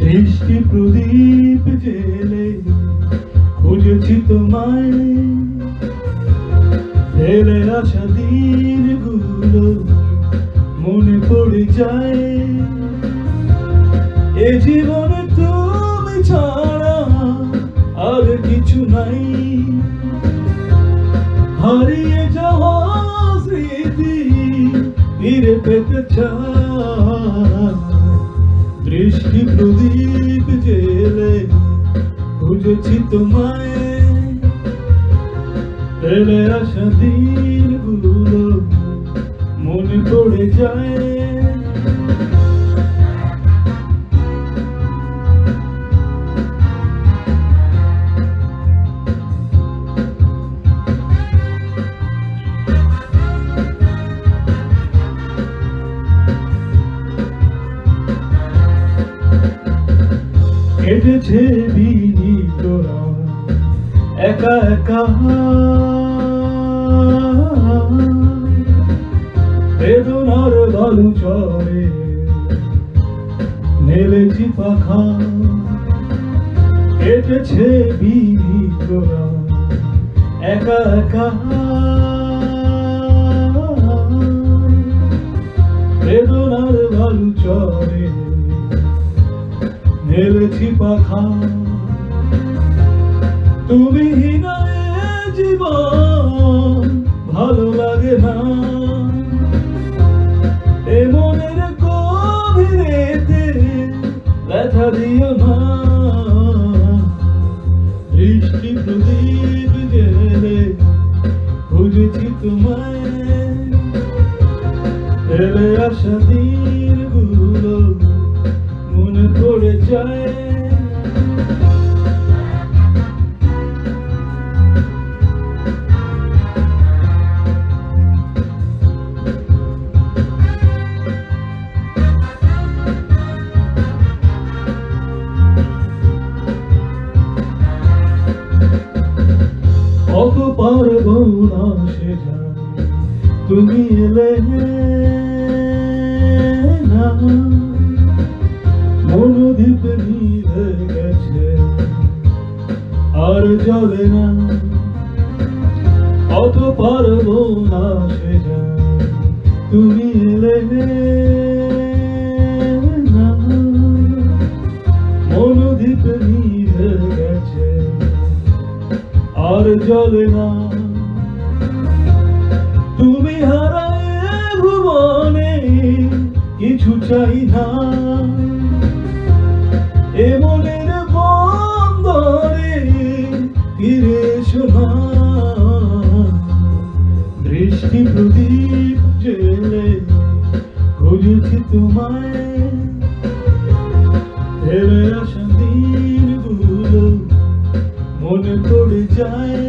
দৃষ্টি প্রদীপ জেলে খুঁজেছি তোমায়, ফেলে আসা দিনগুলো মনে পড়ে যায়। এ জীবনে তুমি ছাড়া আর কিছু নাই, হারিয়ে যাওয়া স্মৃতি ফিরে পেতে চাই। দৃষ্টি প্রদীপ জেলে খুঁজেছি তোমায়, ফেলে আসা দিনগুলো মনে পড়ে যায়। কেটেছে বিনিতরা একা একা, বেদনার বালু চরে মেলেছি পাখা। কেটেছে বিনিতরা একা একা, বেদনার বালু চরে মেলেছি পাখা। তুমি না জীবন ভালো লাগে না, এ মনের গভীরেতে ব্যথা দিও না। দৃষ্টি প্রদীপ জেলে খুঁজেছি তোমায়, ফেলে আসা দিনগুলো মনে পড়ে যায়। কত পারবো না সে যায়, তুমি এলে না। মনোদ্বীপ নিভে গেছে আর জ্বলে না, কত পারবো না সে যায়, তুমি এলে না। মনোদ্বীপ নিভে গেছে আর জ্বলে না। তুমি হারায় ভুবনে কিছু চাই না, এ মনের বন্দরে ফিরে এসো না। দৃষ্টি প্রদীপ জেলে খুঁজেছি তোমায়, ফেলে আসা দিনগুলো মনে পড়ে যায়।